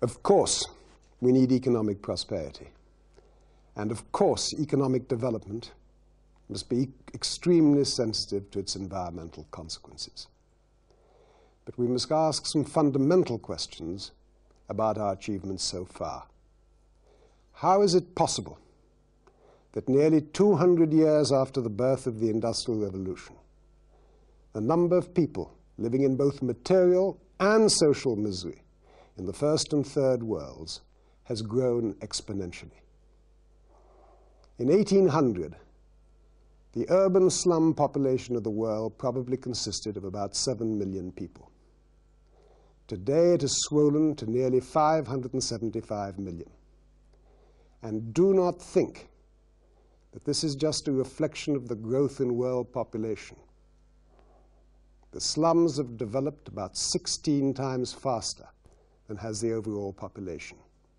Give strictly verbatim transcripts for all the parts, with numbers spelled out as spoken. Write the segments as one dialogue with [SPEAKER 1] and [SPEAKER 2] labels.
[SPEAKER 1] Of course, we need economic prosperity. And of course, economic development must be extremely sensitive to its environmental consequences. But we must ask some fundamental questions about our achievements so far. How is it possible that nearly two hundred years after the birth of the Industrial Revolution, the number of people living in both material and social misery in the first and third worlds has grown exponentially? In eighteen hundred, the urban slum population of the world probably consisted of about seven million people. Today it has swollen to nearly five hundred seventy-five million. And do not think that this is just a reflection of the growth in world population. The slums have developed about sixteen times faster than has the overall population.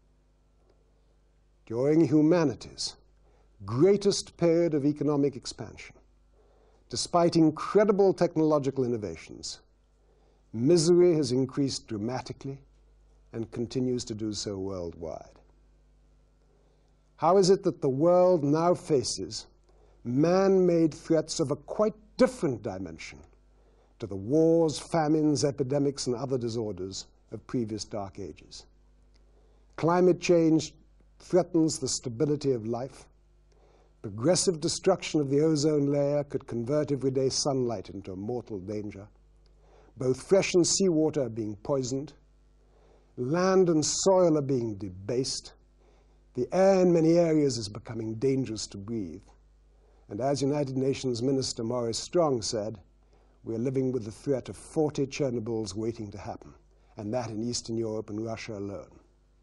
[SPEAKER 1] During humanity's greatest period of economic expansion, despite incredible technological innovations, misery has increased dramatically and continues to do so worldwide. How is it that the world now faces man-made threats of a quite different dimension to the wars, famines, epidemics, and other disorders of previous dark ages? Climate change threatens the stability of life. Progressive destruction of the ozone layer could convert everyday sunlight into a mortal danger. Both fresh and seawater are being poisoned. Land and soil are being debased. The air in many areas is becoming dangerous to breathe. And as United Nations Minister Maurice Strong said, we are living with the threat of forty Chernobyls waiting to happen, and that in Eastern Europe and Russia alone.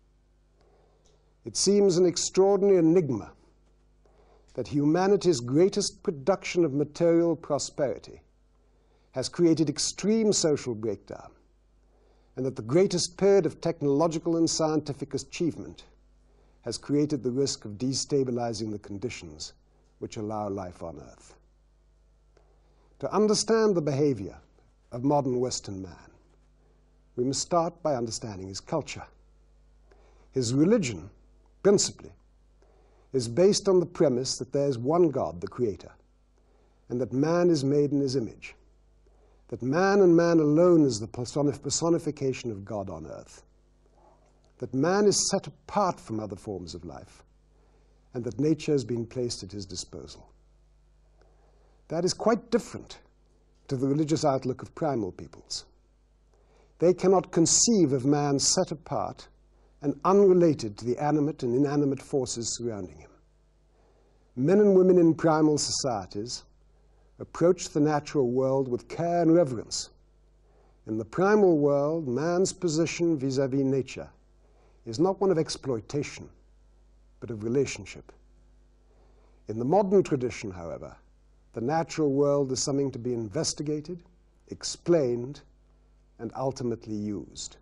[SPEAKER 1] It seems an extraordinary enigma that humanity's greatest production of material prosperity has created extreme social breakdown, and that the greatest period of technological and scientific achievement has created the risk of destabilizing the conditions which allow life on Earth. To understand the behavior of modern Western man, we must start by understanding his culture. His religion, principally, is based on the premise that there is one God, the Creator, and that man is made in his image, that man and man alone is the personification of God on earth, that man is set apart from other forms of life, and that nature has been placed at his disposal. That is quite different to the religious outlook of primal peoples. They cannot conceive of man set apart and unrelated to the animate and inanimate forces surrounding him. Men and women in primal societies approach the natural world with care and reverence. In the primal world, man's position vis-à-vis nature is not one of exploitation, but of relationship. In the modern tradition, however, the natural world is something to be investigated, explained, and ultimately used.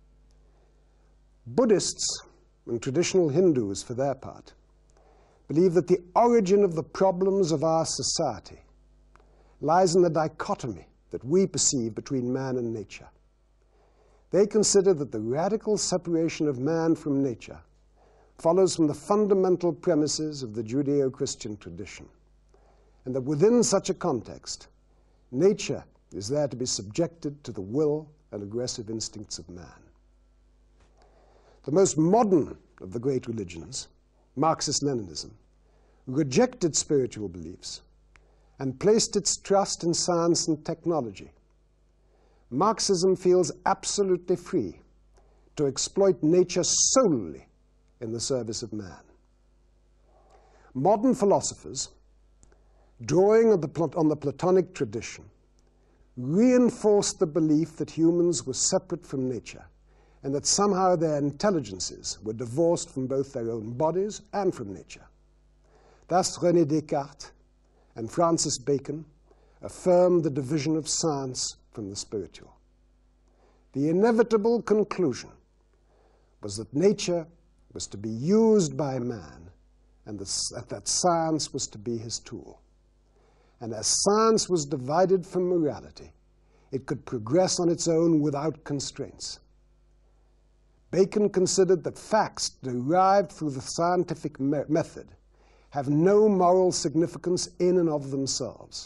[SPEAKER 1] Buddhists and traditional Hindus, for their part, believe that the origin of the problems of our society lies in the dichotomy that we perceive between man and nature. They consider that the radical separation of man from nature follows from the fundamental premises of the Judeo-Christian tradition, and that within such a context, nature is there to be subjected to the will and aggressive instincts of man. The most modern of the great religions, Marxist-Leninism, rejected spiritual beliefs and placed its trust in science and technology. Marxism feels absolutely free to exploit nature solely in the service of man. Modern philosophers, drawing on the, on the Platonic tradition, reinforced the belief that humans were separate from nature and that somehow their intelligences were divorced from both their own bodies and from nature. Thus, René Descartes and Francis Bacon affirmed the division of science from the spiritual. The inevitable conclusion was that nature was to be used by man and that science was to be his tool. And as science was divided from morality, it could progress on its own without constraints. Bacon considered that facts derived through the scientific me method have no moral significance in and of themselves.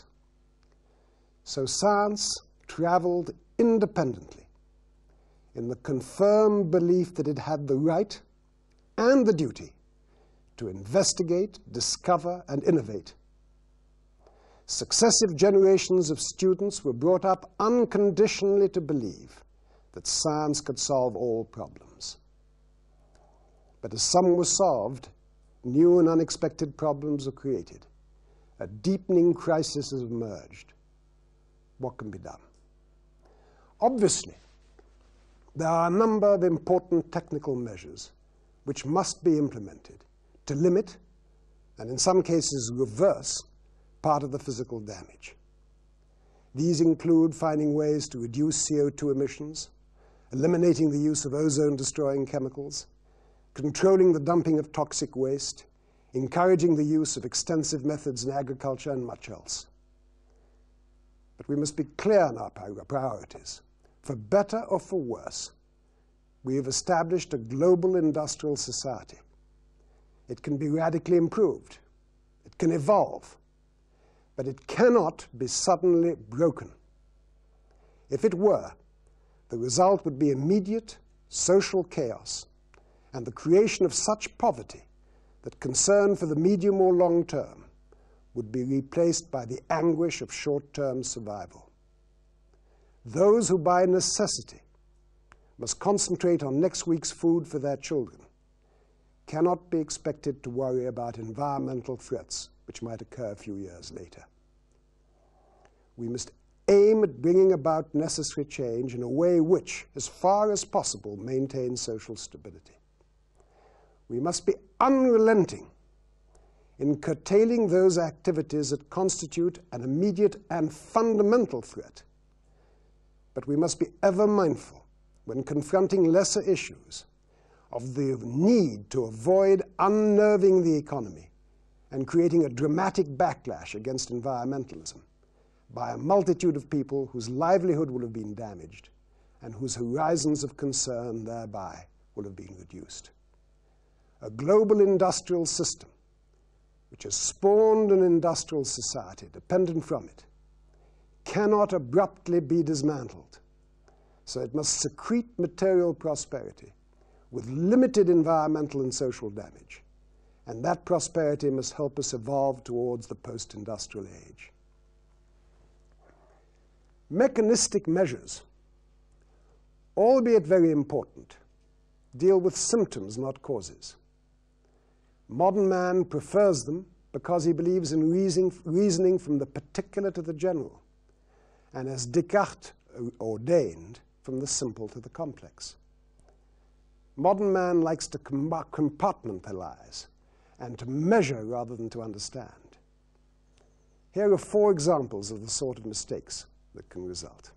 [SPEAKER 1] So science traveled independently in the confirmed belief that it had the right and the duty to investigate, discover, and innovate. Successive generations of students were brought up unconditionally to believe that science could solve all problems. But as some were solved, new and unexpected problems were created. A deepening crisis has emerged. What can be done? Obviously, there are a number of important technical measures which must be implemented to limit, and in some cases reverse, part of the physical damage. These include finding ways to reduce C O two emissions, eliminating the use of ozone-destroying chemicals, controlling the dumping of toxic waste, encouraging the use of extensive methods in agriculture, and much else. But we must be clear in our priorities. For better or for worse, we have established a global industrial society. It can be radically improved. It can evolve. But it cannot be suddenly broken. If it were, the result would be immediate social chaos and the creation of such poverty that concern for the medium or long term would be replaced by the anguish of short-term survival. Those who by necessity must concentrate on next week's food for their children cannot be expected to worry about environmental threats which might occur a few years later. We must aim at bringing about necessary change in a way which, as far as possible, maintains social stability. We must be unrelenting in curtailing those activities that constitute an immediate and fundamental threat. But we must be ever mindful, when confronting lesser issues, of the need to avoid unnerving the economy and creating a dramatic backlash against environmentalism by a multitude of people whose livelihood will have been damaged and whose horizons of concern thereby will have been reduced. A global industrial system which has spawned an industrial society dependent from it cannot abruptly be dismantled, so it must secrete material prosperity with limited environmental and social damage, and that prosperity must help us evolve towards the post-industrial age. Mechanistic measures, albeit very important, deal with symptoms, not causes. Modern man prefers them because he believes in reasoning, reasoning from the particular to the general, and as Descartes ordained, from the simple to the complex. Modern man likes to compartmentalize and to measure rather than to understand. Here are four examples of the sort of mistakes that can result.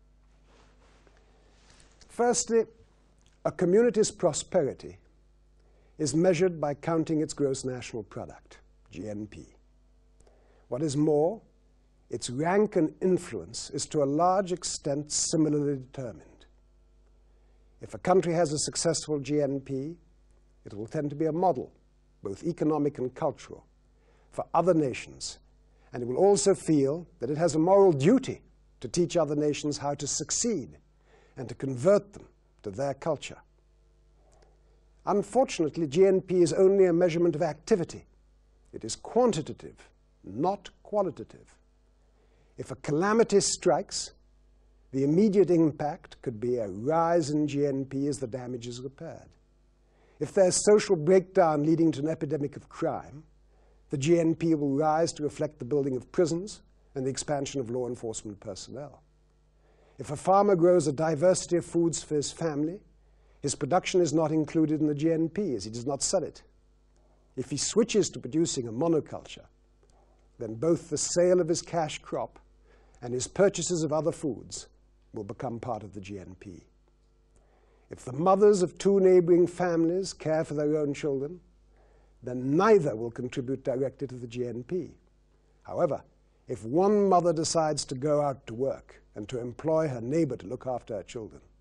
[SPEAKER 1] Firstly, a community's prosperity is measured by counting its gross national product, G N P. What is more, its rank and influence is to a large extent similarly determined. If a country has a successful G N P, it will tend to be a model, both economic and cultural, for other nations, and it will also feel that it has a moral duty to teach other nations how to succeed and to convert them to their culture. Unfortunately, G N P is only a measurement of activity. It is quantitative, not qualitative. If a calamity strikes, the immediate impact could be a rise in G N P as the damage is repaired. If there's social breakdown leading to an epidemic of crime, the G N P will rise to reflect the building of prisons and the expansion of law enforcement personnel. If a farmer grows a diversity of foods for his family, his production is not included in the G N P as he does not sell it. If he switches to producing a monoculture, then both the sale of his cash crop and his purchases of other foods will become part of the G N P. If the mothers of two neighboring families care for their own children, then neither will contribute directly to the G N P. However, if one mother decides to go out to work and to employ her neighbor to look after her children,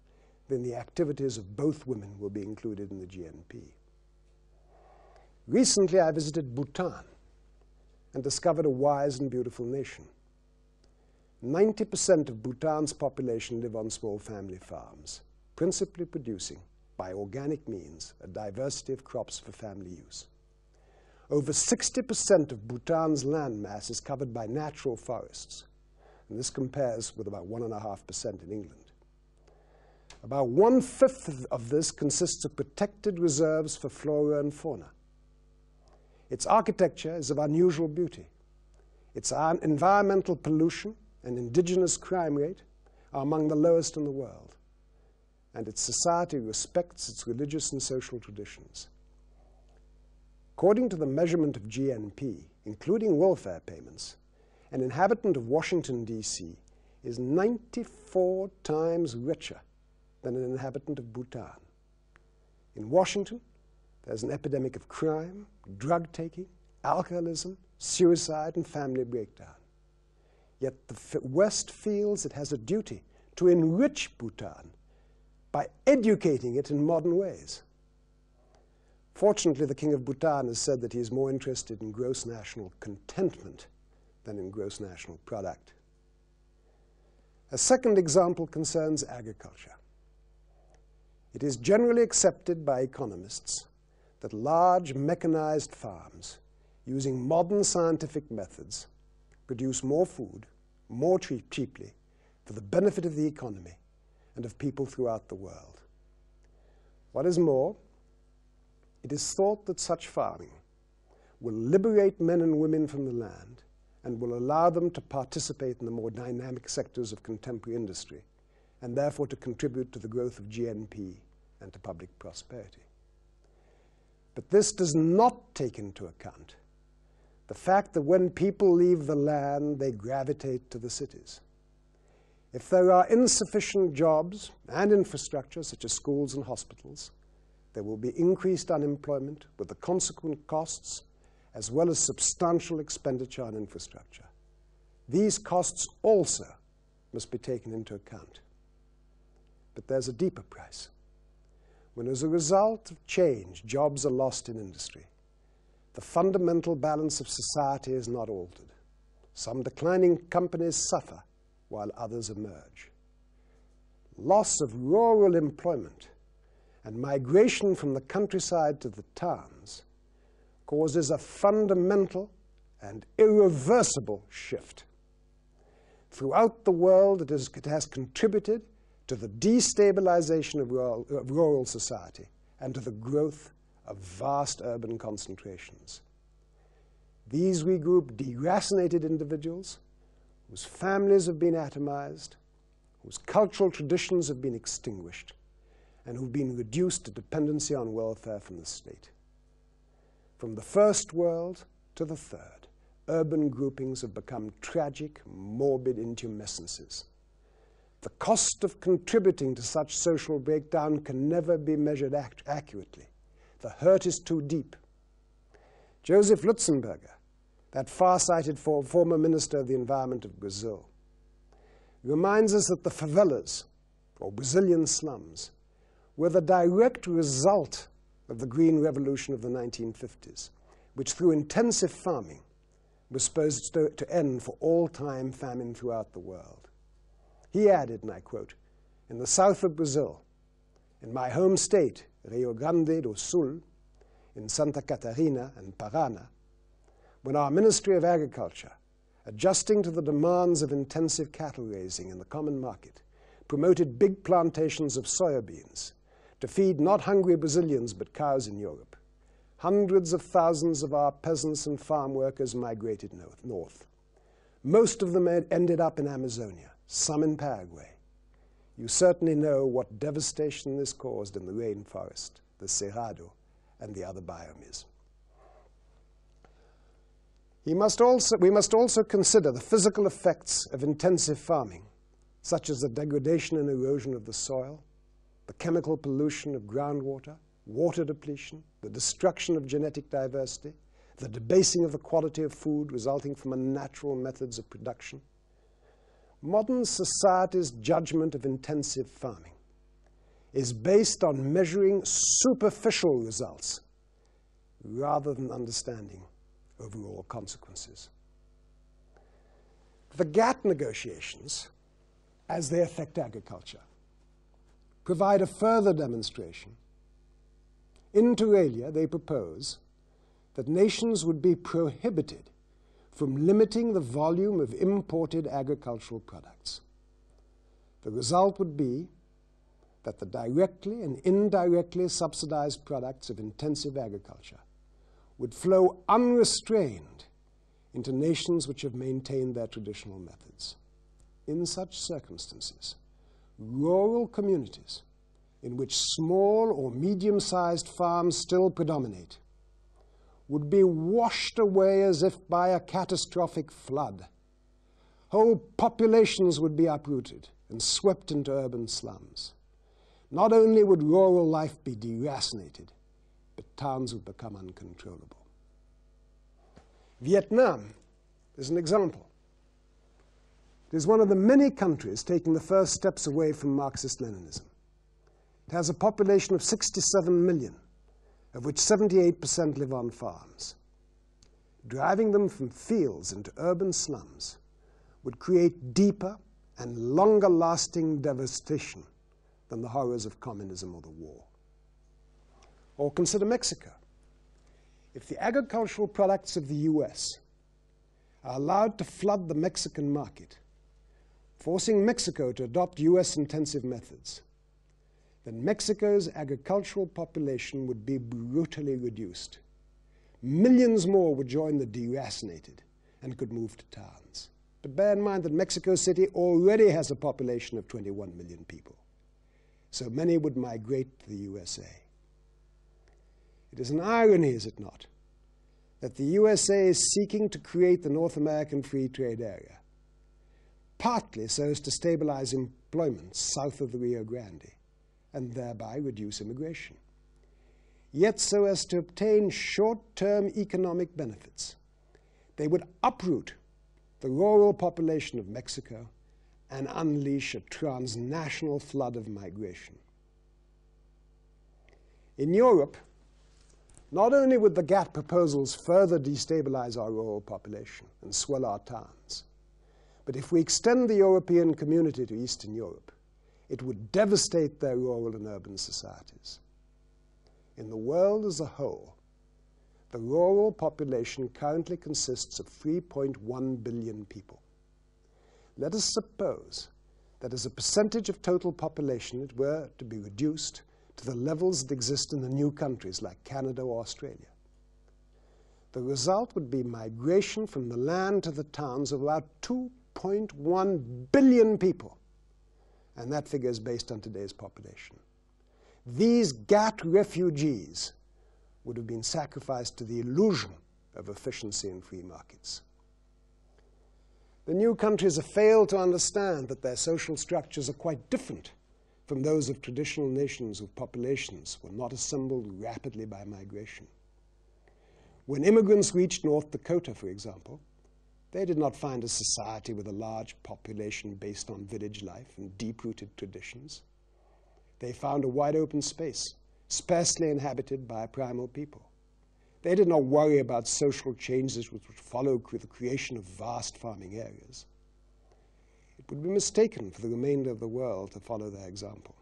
[SPEAKER 1] then the activities of both women will be included in the G N P. Recently, I visited Bhutan and discovered a wise and beautiful nation. ninety percent of Bhutan's population live on small family farms, principally producing, by organic means, a diversity of crops for family use. Over sixty percent of Bhutan's landmass is covered by natural forests, and this compares with about one point five percent in England. About one-fifth of this consists of protected reserves for flora and fauna. Its architecture is of unusual beauty. Its environmental pollution and indigenous crime rate are among the lowest in the world, and its society respects its religious and social traditions. According to the measurement of G N P, including welfare payments, an inhabitant of Washington, D C is ninety-four times richer than an inhabitant of Bhutan. In Washington, there's an epidemic of crime, drug-taking, alcoholism, suicide, and family breakdown. Yet the West feels it has a duty to enrich Bhutan by educating it in modern ways. Fortunately, the King of Bhutan has said that he is more interested in gross national contentment than in gross national product. A second example concerns agriculture. It is generally accepted by economists that large mechanized farms using modern scientific methods produce more food, more cheap, cheaply, for the benefit of the economy and of people throughout the world. What is more, it is thought that such farming will liberate men and women from the land and will allow them to participate in the more dynamic sectors of contemporary industry, and therefore to contribute to the growth of G N P and to public prosperity. But this does not take into account the fact that when people leave the land, they gravitate to the cities. If there are insufficient jobs and infrastructure, such as schools and hospitals, there will be increased unemployment with the consequent costs, as well as substantial expenditure on infrastructure. These costs also must be taken into account. But there's a deeper price. When, as a result of change, jobs are lost in industry, the fundamental balance of society is not altered. Some declining companies suffer, while others emerge. Loss of rural employment and migration from the countryside to the towns causes a fundamental and irreversible shift. Throughout the world, it, is, it has contributed to the destabilization of rural, of rural society and to the growth of vast urban concentrations. These regroup deracinated individuals whose families have been atomized, whose cultural traditions have been extinguished, and who've been reduced to dependency on welfare from the state. From the first world to the third, urban groupings have become tragic, morbid intumescences. The cost of contributing to such social breakdown can never be measured ac- accurately. The hurt is too deep. Joseph Lutzenberger, that far-sighted for, former Minister of the Environment of Brazil, reminds us that the favelas, or Brazilian slums, were the direct result of the Green Revolution of the nineteen fifties, which through intensive farming was supposed to, to end for all time famine throughout the world. He added, and I quote, "In the south of Brazil, in my home state, Rio Grande do Sul, in Santa Catarina and Paraná, when our Ministry of Agriculture, adjusting to the demands of intensive cattle raising in the common market, promoted big plantations of soybeans to feed not hungry Brazilians but cows in Europe, hundreds of thousands of our peasants and farm workers migrated north. Most of them ended up in Amazonia, some in Paraguay. You certainly know what devastation this caused in the rainforest, the Cerrado, and the other biomes." He must also, we must also consider the physical effects of intensive farming, such as the degradation and erosion of the soil, the chemical pollution of groundwater, water depletion, the destruction of genetic diversity, the debasing of the quality of food resulting from unnatural methods of production. Modern society's judgment of intensive farming is based on measuring superficial results rather than understanding overall consequences. The GATT negotiations, as they affect agriculture, provide a further demonstration. Inter alia, they propose that nations would be prohibited from limiting the volume of imported agricultural products. The result would be that the directly and indirectly subsidized products of intensive agriculture would flow unrestrained into nations which have maintained their traditional methods. In such circumstances, rural communities in which small or medium-sized farms still predominate would be washed away as if by a catastrophic flood. Whole populations would be uprooted and swept into urban slums. Not only would rural life be deracinated, but towns would become uncontrollable. Vietnam is an example. It is one of the many countries taking the first steps away from Marxist-Leninism. It has a population of sixty-seven million, of which seventy-eight percent live on farms. Driving them from fields into urban slums would create deeper and longer-lasting devastation than the horrors of communism or the war. Or consider Mexico. If the agricultural products of the U S are allowed to flood the Mexican market, forcing Mexico to adopt U S-intensive methods, then Mexico's agricultural population would be brutally reduced. Millions more would join the deracinated and could move to towns. But bear in mind that Mexico City already has a population of twenty-one million people. So many would migrate to the U S A. It is an irony, is it not, that the U S A is seeking to create the North American Free Trade Area, partly so as to stabilize employment south of the Rio Grande, and thereby reduce immigration, yet so as to obtain short-term economic benefits. They would uproot the rural population of Mexico and unleash a transnational flood of migration. In Europe, not only would the GATT proposals further destabilize our rural population and swell our towns, but if we extend the European community to Eastern Europe, it would devastate their rural and urban societies. In the world as a whole, the rural population currently consists of three point one billion people. Let us suppose that as a percentage of total population it were to be reduced to the levels that exist in the new countries like Canada or Australia. The result would be migration from the land to the towns of about two point one billion people. And that figure is based on today's population. These GATT refugees would have been sacrificed to the illusion of efficiency in free markets. The new countries have failed to understand that their social structures are quite different from those of traditional nations whose populations were not assembled rapidly by migration. When immigrants reached North Dakota, for example, they did not find a society with a large population based on village life and deep-rooted traditions. They found a wide-open space, sparsely inhabited by a primal people. They did not worry about social changes which would follow the creation of vast farming areas. It would be mistaken for the remainder of the world to follow their example.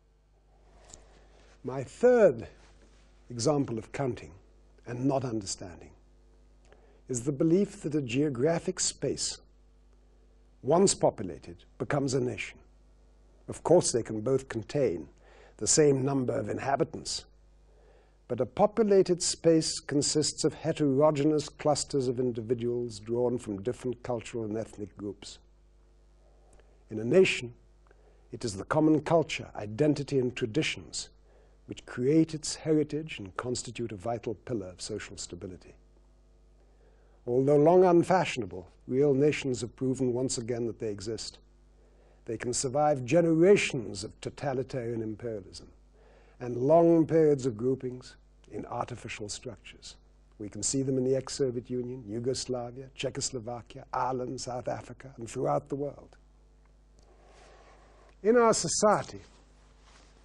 [SPEAKER 1] My third example of counting and not understanding is the belief that a geographic space, once populated, becomes a nation. Of course, they can both contain the same number of inhabitants, but a populated space consists of heterogeneous clusters of individuals drawn from different cultural and ethnic groups. In a nation, it is the common culture, identity, and traditions which create its heritage and constitute a vital pillar of social stability. Although long unfashionable, real nations have proven once again that they exist. They can survive generations of totalitarian imperialism and long periods of groupings in artificial structures. We can see them in the ex-Soviet Union, Yugoslavia, Czechoslovakia, Ireland, South Africa, and throughout the world. In our society,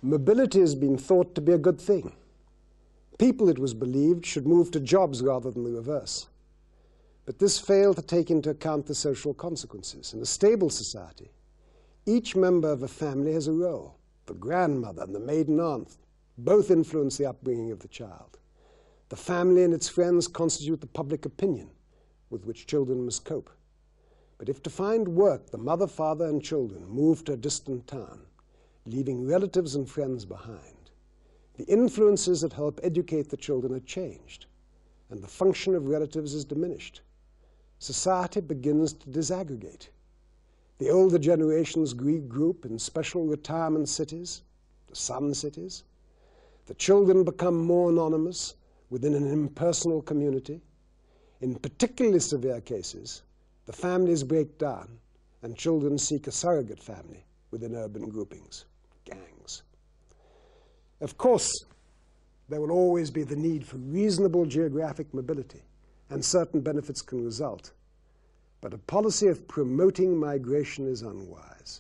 [SPEAKER 1] mobility has been thought to be a good thing. People, it was believed, should move to jobs rather than the reverse. But this failed to take into account the social consequences. In a stable society, each member of a family has a role. The grandmother and the maiden aunt both influence the upbringing of the child. The family and its friends constitute the public opinion with which children must cope. But if to find work, the mother, father, and children move to a distant town, leaving relatives and friends behind, the influences that help educate the children are changed, and the function of relatives is diminished. Society begins to disaggregate. The older generations regroup in special retirement cities, the sun cities. The children become more anonymous within an impersonal community. In particularly severe cases, the families break down and children seek a surrogate family within urban groupings, gangs. Of course, there will always be the need for reasonable geographic mobility, and certain benefits can result. But a policy of promoting migration is unwise.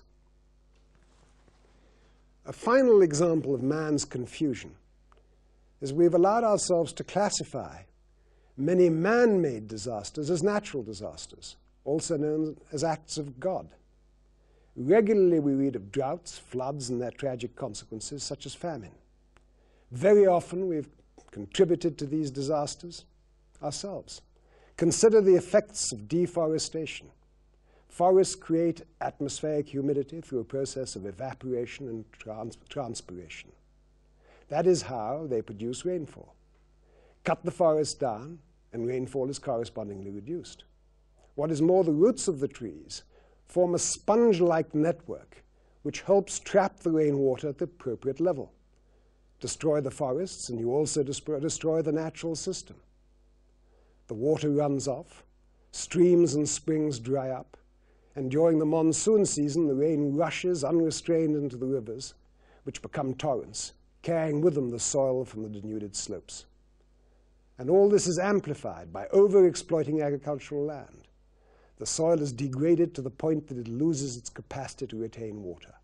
[SPEAKER 1] A final example of man's confusion is we've allowed ourselves to classify many man-made disasters as natural disasters, also known as acts of God. Regularly we read of droughts, floods, and their tragic consequences, such as famine. Very often we've contributed to these disasters ourselves. Consider the effects of deforestation. Forests create atmospheric humidity through a process of evaporation and trans transpiration. That is how they produce rainfall. Cut the forest down, and rainfall is correspondingly reduced. What is more, the roots of the trees form a sponge-like network which helps trap the rainwater at the appropriate level. Destroy the forests, and you also destroy the natural system. The water runs off, streams and springs dry up, and during the monsoon season, the rain rushes unrestrained into the rivers, which become torrents, carrying with them the soil from the denuded slopes. And all this is amplified by over-exploiting agricultural land. The soil is degraded to the point that it loses its capacity to retain water.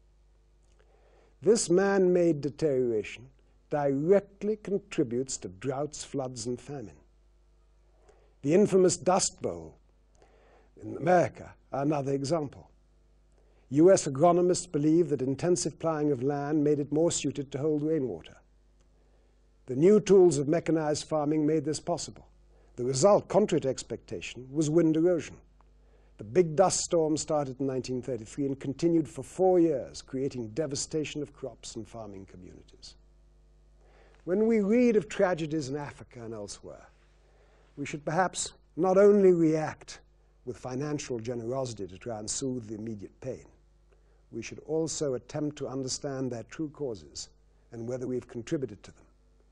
[SPEAKER 1] This man-made deterioration directly contributes to droughts, floods, and famine. The infamous Dust Bowl in America are another example. U S agronomists believe that intensive plowing of land made it more suited to hold rainwater. The new tools of mechanized farming made this possible. The result, contrary to expectation, was wind erosion. The big dust storm started in nineteen thirty-three and continued for four years, creating devastation of crops and farming communities. When we read of tragedies in Africa and elsewhere, we should perhaps not only react with financial generosity to try and soothe the immediate pain, we should also attempt to understand their true causes and whether we've contributed to them.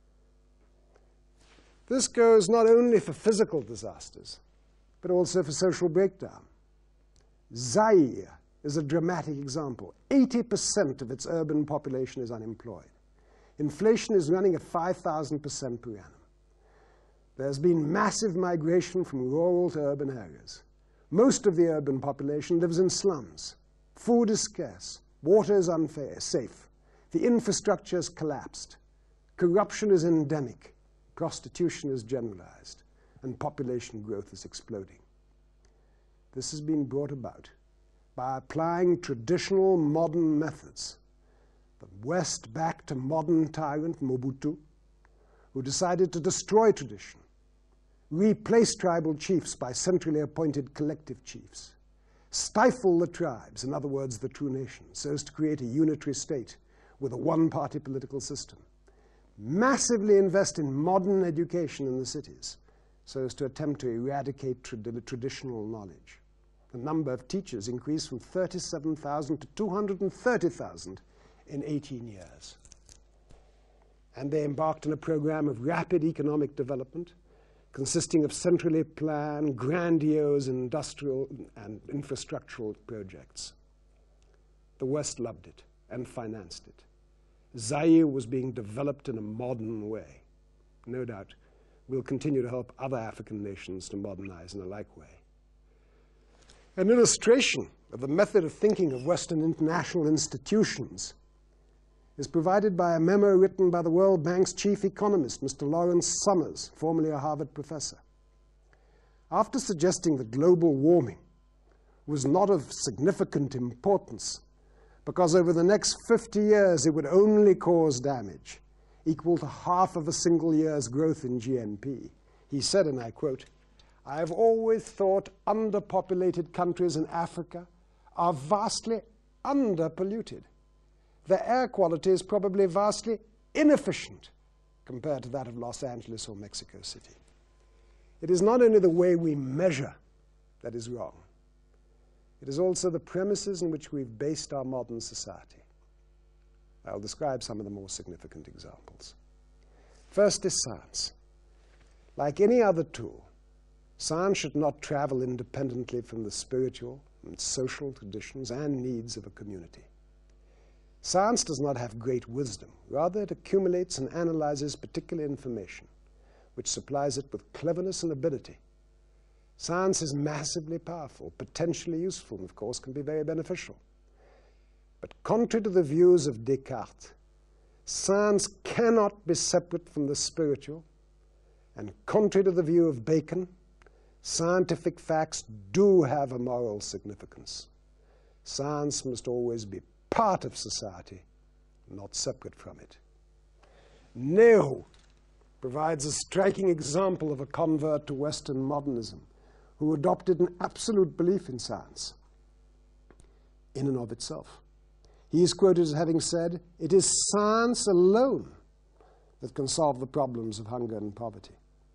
[SPEAKER 1] This goes not only for physical disasters, but also for social breakdown. Zaire is a dramatic example. eighty percent of its urban population is unemployed. Inflation is running at five thousand percent per annum. There's been massive migration from rural to urban areas. Most of the urban population lives in slums. Food is scarce. Water is unfair, safe. The infrastructure has collapsed. Corruption is endemic. Prostitution is generalized. And population growth is exploding. This has been brought about by applying traditional modern methods. The West backed a modern tyrant, Mobutu, who decided to destroy tradition, replace tribal chiefs by centrally appointed collective chiefs, stifle the tribes, in other words, the true nation, so as to create a unitary state with a one-party political system, massively invest in modern education in the cities, so as to attempt to eradicate trad traditional knowledge. The number of teachers increased from thirty-seven thousand to two hundred thirty thousand in eighteen years. And they embarked on a program of rapid economic development, consisting of centrally planned, grandiose industrial and infrastructural projects. The West loved it and financed it. Zaire was being developed in a modern way. No doubt, we'll continue to help other African nations to modernize in a like way. An illustration of the method of thinking of Western international institutions is provided by a memo written by the World Bank's chief economist, Mister Lawrence Summers, formerly a Harvard professor. After suggesting that global warming was not of significant importance because over the next fifty years it would only cause damage equal to half of a single year's growth in G N P, he said, and I quote, "I have always thought underpopulated countries in Africa are vastly underpolluted. Their air quality is probably vastly inefficient compared to that of Los Angeles or Mexico City." It is not only the way we measure that is wrong. It is also the premises in which we've based our modern society. I'll describe some of the more significant examples. First is science. Like any other tool, science should not travel independently from the spiritual and social traditions and needs of a community. Science does not have great wisdom. Rather, it accumulates and analyzes particular information, which supplies it with cleverness and ability. Science is massively powerful, potentially useful, and of course can be very beneficial. But contrary to the views of Descartes, science cannot be separate from the spiritual, and contrary to the view of Bacon, scientific facts do have a moral significance. Science must always be part of society, not separate from it. Nehru provides a striking example of a convert to Western modernism who adopted an absolute belief in science in and of itself. He is quoted as having said, "It is science alone that can solve the problems of hunger and poverty."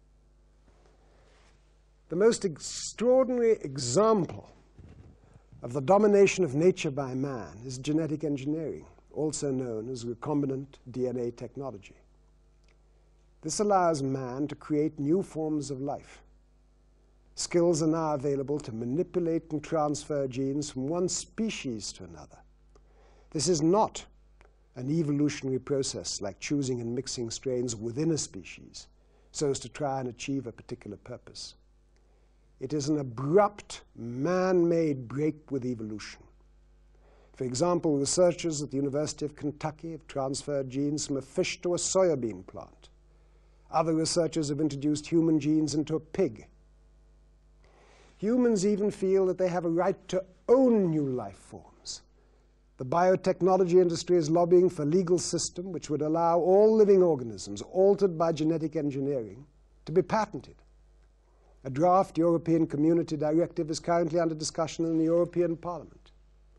[SPEAKER 1] The most extraordinary example of the domination of nature by man is genetic engineering, also known as recombinant D N A technology. This allows man to create new forms of life. Skills are now available to manipulate and transfer genes from one species to another. This is not an evolutionary process like choosing and mixing strains within a species so as to try and achieve a particular purpose. It is an abrupt, man-made break with evolution. For example, researchers at the University of Kentucky have transferred genes from a fish to a soybean plant. Other researchers have introduced human genes into a pig. Humans even feel that they have a right to own new life forms. The biotechnology industry is lobbying for a legal system which would allow all living organisms altered by genetic engineering to be patented. A draft European Community Directive is currently under discussion in the European Parliament.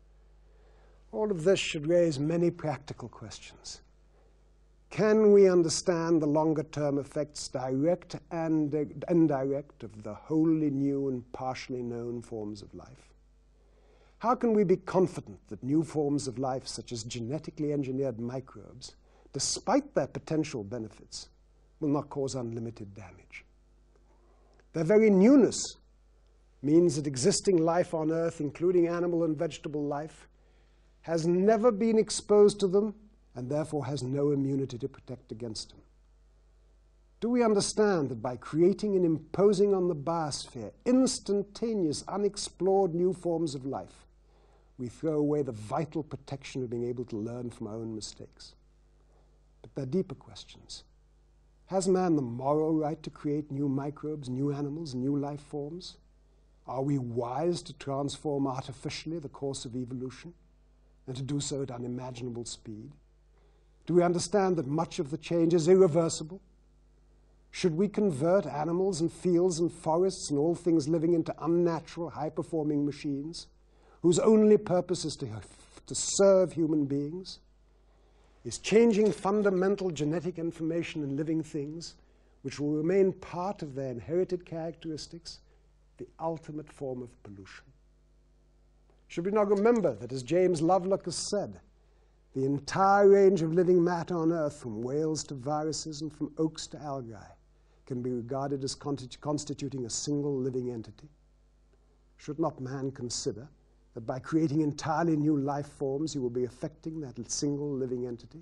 [SPEAKER 1] All of this should raise many practical questions. Can we understand the longer-term effects, direct and indirect, of the wholly new and partially known forms of life? How can we be confident that new forms of life, such as genetically engineered microbes, despite their potential benefits, will not cause unlimited damage? Their very newness means that existing life on Earth, including animal and vegetable life, has never been exposed to them and therefore has no immunity to protect against them. Do we understand that by creating and imposing on the biosphere instantaneous, unexplored new forms of life, we throw away the vital protection of being able to learn from our own mistakes? But there are deeper questions. Has man the moral right to create new microbes, new animals, new life forms? Are we wise to transform artificially the course of evolution and to do so at unimaginable speed? Do we understand that much of the change is irreversible? Should we convert animals and fields and forests and all things living into unnatural, high-performing machines whose only purpose is to, to serve human beings? Is changing fundamental genetic information in living things, which will remain part of their inherited characteristics, the ultimate form of pollution? Should we not remember that, as James Lovelock has said, the entire range of living matter on Earth, from whales to viruses and from oaks to algae, can be regarded as constituting a single living entity? Should not man consider that by creating entirely new life forms, he will be affecting that single living entity?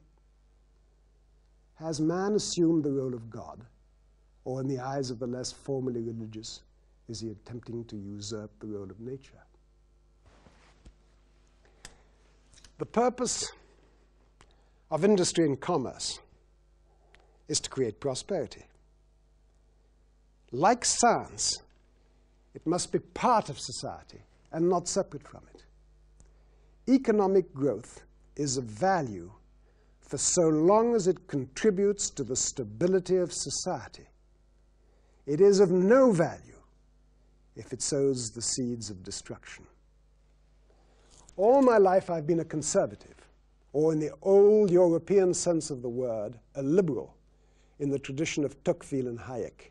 [SPEAKER 1] Has man assumed the role of God, or in the eyes of the less formally religious, is he attempting to usurp the role of nature? The purpose of industry and commerce is to create prosperity. Like science, it must be part of society and not separate from it. Economic growth is of value for so long as it contributes to the stability of society. It is of no value if it sows the seeds of destruction. All my life I've been a conservative, or in the old European sense of the word, a liberal, in the tradition of Tocqueville and Hayek.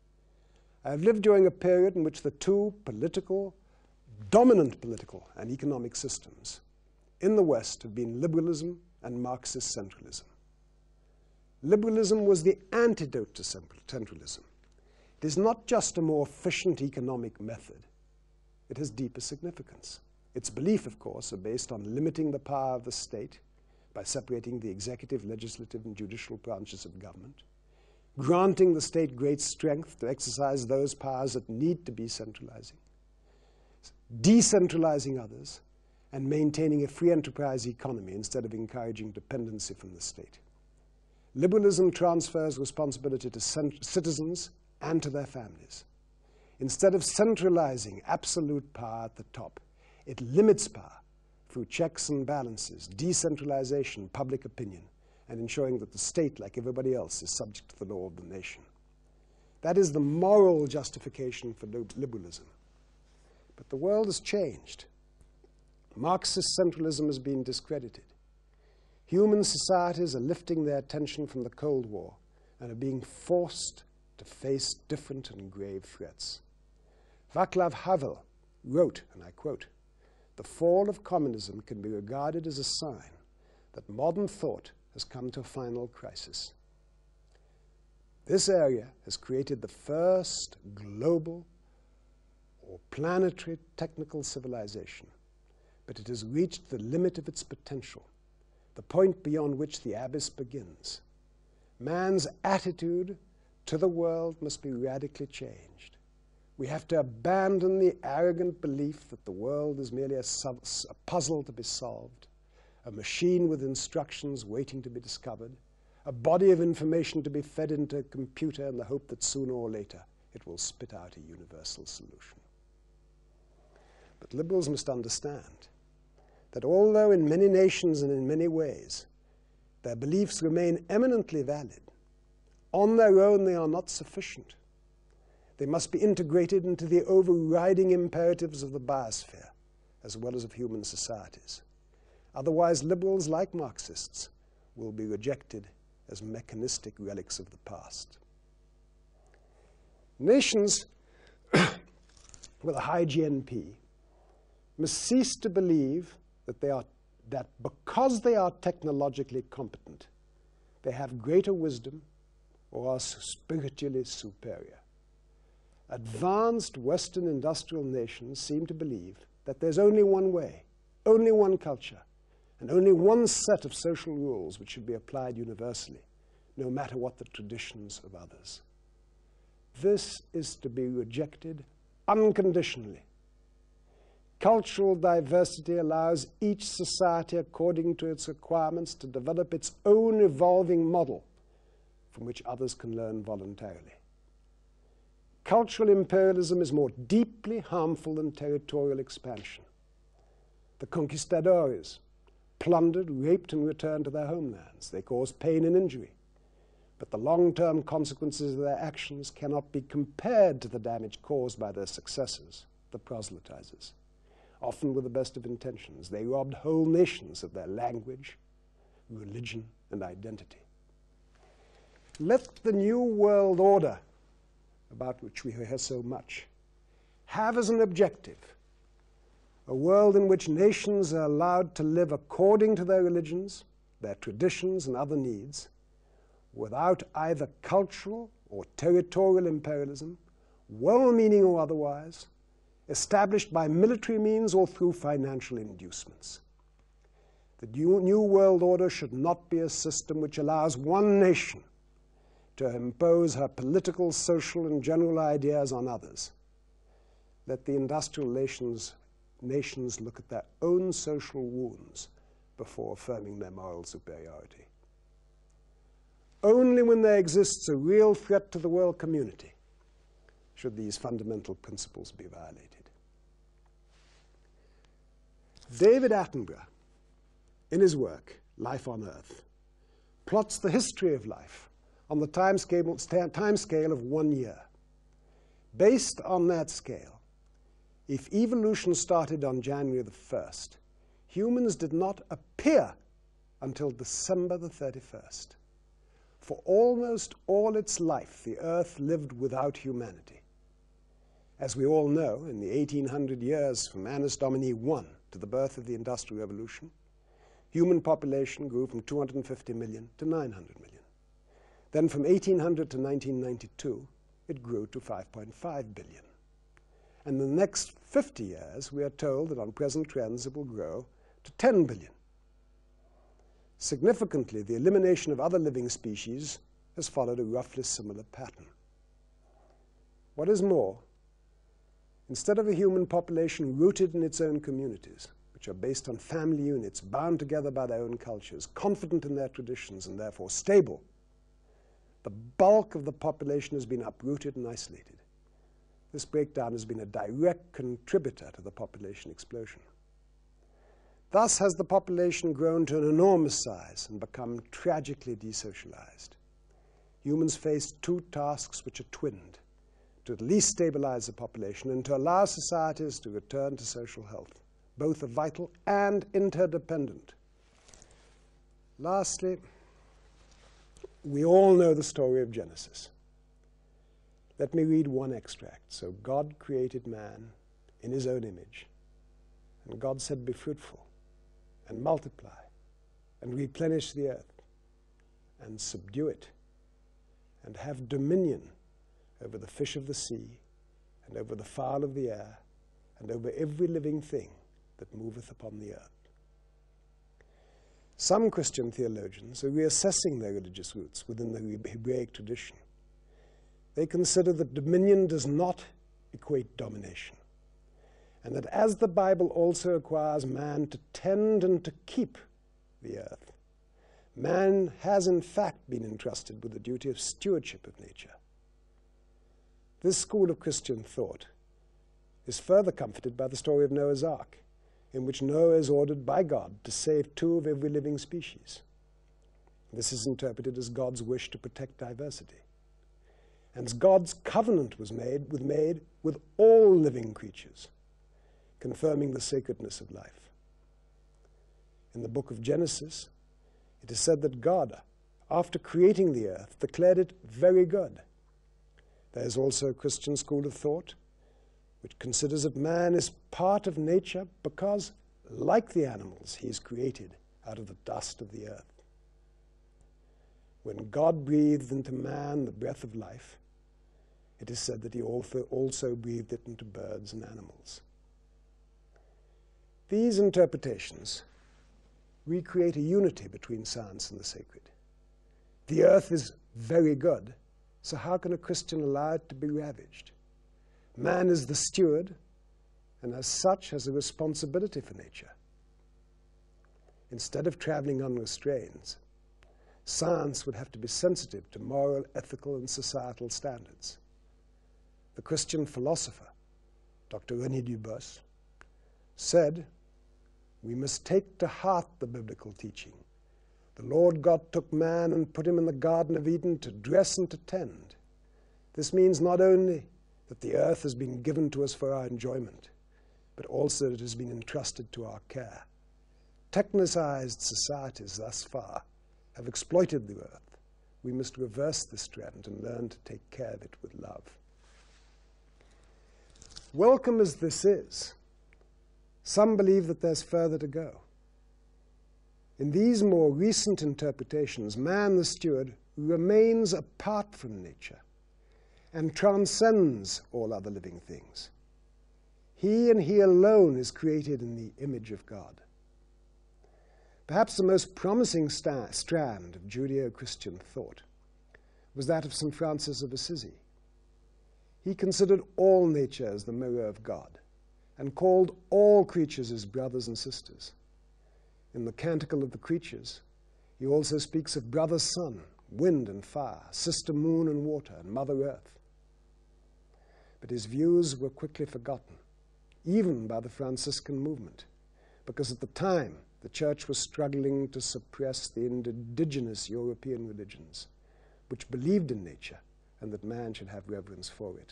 [SPEAKER 1] I have lived during a period in which the two political, dominant political and economic systems in the West have been liberalism and Marxist centralism. Liberalism was the antidote to centralism. It is not just a more efficient economic method. It has deeper significance. Its beliefs, of course, are based on limiting the power of the state by separating the executive, legislative, and judicial branches of government, granting the state great strength to exercise those powers that need to be centralizing, decentralizing others, and maintaining a free enterprise economy instead of encouraging dependency from the state. Liberalism transfers responsibility to citizens and to their families. Instead of centralizing absolute power at the top, it limits power through checks and balances, decentralization, public opinion, and ensuring that the state, like everybody else, is subject to the law of the nation. That is the moral justification for liberalism. But the world has changed. Marxist centralism has been discredited. Human societies are lifting their attention from the Cold War and are being forced to face different and grave threats. Václav Havel wrote, and I quote, "The fall of communism can be regarded as a sign that modern thought has come to a final crisis." This area has created the first global or planetary technical civilization, but it has reached the limit of its potential, the point beyond which the abyss begins. Man's attitude to the world must be radically changed. We have to abandon the arrogant belief that the world is merely a, a puzzle to be solved, a machine with instructions waiting to be discovered, a body of information to be fed into a computer in the hope that sooner or later it will spit out a universal solution. But liberals must understand that although in many nations and in many ways their beliefs remain eminently valid, on their own they are not sufficient. They must be integrated into the overriding imperatives of the biosphere, as well as of human societies. Otherwise, liberals, like Marxists, will be rejected as mechanistic relics of the past. Nations with a high G N P must cease to believe that, they are, that because they are technologically competent, they have greater wisdom or are spiritually superior. Advanced Western industrial nations seem to believe that there's only one way, only one culture, and only one set of social rules which should be applied universally, no matter what the traditions of others. This is to be rejected unconditionally. Cultural diversity allows each society, according to its requirements, to develop its own evolving model from which others can learn voluntarily. Cultural imperialism is more deeply harmful than territorial expansion. The conquistadores plundered, raped, and returned to their homelands. They caused pain and injury. But the long-term consequences of their actions cannot be compared to the damage caused by their successors, the proselytizers. Often with the best of intentions, they robbed whole nations of their language, religion, and identity. Let the New World Order, about which we hear so much, have as an objective a world in which nations are allowed to live according to their religions, their traditions, and other needs, without either cultural or territorial imperialism, well-meaning or otherwise, established by military means or through financial inducements. The new, new world order should not be a system which allows one nation to impose her political, social, and general ideas on others. Let the industrial nations, nations look at their own social wounds before affirming their moral superiority. Only when there exists a real threat to the world community should these fundamental principles be violated. David Attenborough, in his work, Life on Earth, plots the history of life on the time scale, time scale of one year. Based on that scale, if evolution started on January the first, humans did not appear until December the thirty-first. For almost all its life, the Earth lived without humanity. As we all know, in the eighteen hundred years from Annus Domini one to the birth of the Industrial Revolution, human population grew from two hundred fifty million to nine hundred million. Then from eighteen hundred to nineteen ninety-two, it grew to five point five billion. And in the next fifty years, we are told that on present trends it will grow to ten billion. Significantly, the elimination of other living species has followed a roughly similar pattern. What is more, instead of a human population rooted in its own communities, which are based on family units, bound together by their own cultures, confident in their traditions, and therefore stable, the bulk of the population has been uprooted and isolated. This breakdown has been a direct contributor to the population explosion. Thus has the population grown to an enormous size and become tragically desocialized. Humans face two tasks which are twinned: to at least stabilize the population and to allow societies to return to social health. Both are vital and interdependent. Lastly, we all know the story of Genesis. Let me read one extract. So God created man in his own image. And God said, "Be fruitful, and multiply, and replenish the earth, and subdue it, and have dominion over the fish of the sea, and over the fowl of the air, and over every living thing that moveth upon the earth." Some Christian theologians are reassessing their religious roots within the Hebraic tradition. They consider that dominion does not equate domination, and that as the Bible also requires man to tend and to keep the earth, man has in fact been entrusted with the duty of stewardship of nature. This school of Christian thought is further comforted by the story of Noah's Ark, in which Noah is ordered by God to save two of every living species. This is interpreted as God's wish to protect diversity. And God's covenant was made with, made with all living creatures, confirming the sacredness of life. In the book of Genesis, it is said that God, after creating the earth, declared it very good. There is also a Christian school of thought which considers that man is part of nature because, like the animals, he is created out of the dust of the earth. When God breathed into man the breath of life, it is said that he also breathed it into birds and animals. These interpretations recreate a unity between science and the sacred. The earth is very good, so how can a Christian allow it to be ravaged? Man is the steward, and as such has a responsibility for nature. Instead of traveling unrestrained, science would have to be sensitive to moral, ethical, and societal standards. The Christian philosopher, Doctor René Dubos, said, "We must take to heart the biblical teaching. The Lord God took man and put him in the Garden of Eden to dress and to tend. This means not only that the earth has been given to us for our enjoyment, but also that it has been entrusted to our care. Technicized societies thus far have exploited the earth. We must reverse this trend and learn to take care of it with love." Welcome as this is, some believe that there's further to go. In these more recent interpretations, man, the steward, remains apart from nature and transcends all other living things. He and he alone is created in the image of God. Perhaps the most promising sta- strand of Judeo-Christian thought was that of Saint Francis of Assisi. He considered all nature as the mirror of God and called all creatures his brothers and sisters. In the Canticle of the Creatures, he also speaks of brother sun, wind and fire, sister moon and water, and mother earth. But his views were quickly forgotten, even by the Franciscan movement, because at the time the church was struggling to suppress the indigenous European religions, which believed in nature and that man should have reverence for it.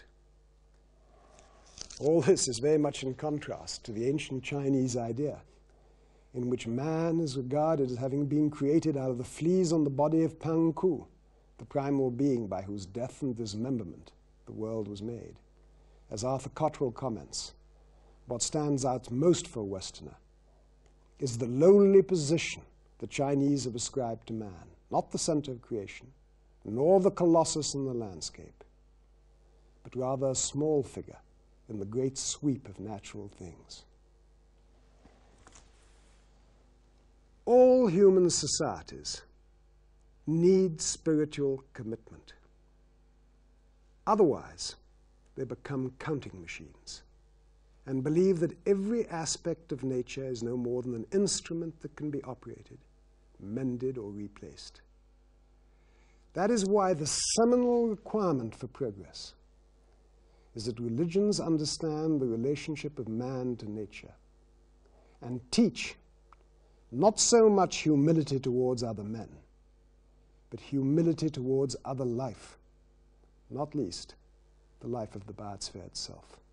[SPEAKER 1] All this is very much in contrast to the ancient Chinese idea, in which man is regarded as having been created out of the fleas on the body of Pang Ku, the primal being by whose death and dismemberment the world was made. As Arthur Cottrell comments, what stands out most for a Westerner is the lowly position the Chinese have ascribed to man, not the center of creation, nor the colossus in the landscape, but rather a small figure in the great sweep of natural things. All human societies need spiritual commitment. Otherwise, they become counting machines and believe that every aspect of nature is no more than an instrument that can be operated, mended, or replaced. That is why the seminal requirement for progress is that religions understand the relationship of man to nature and teach not so much humility towards other men, but humility towards other life, not least the life of the biosphere itself.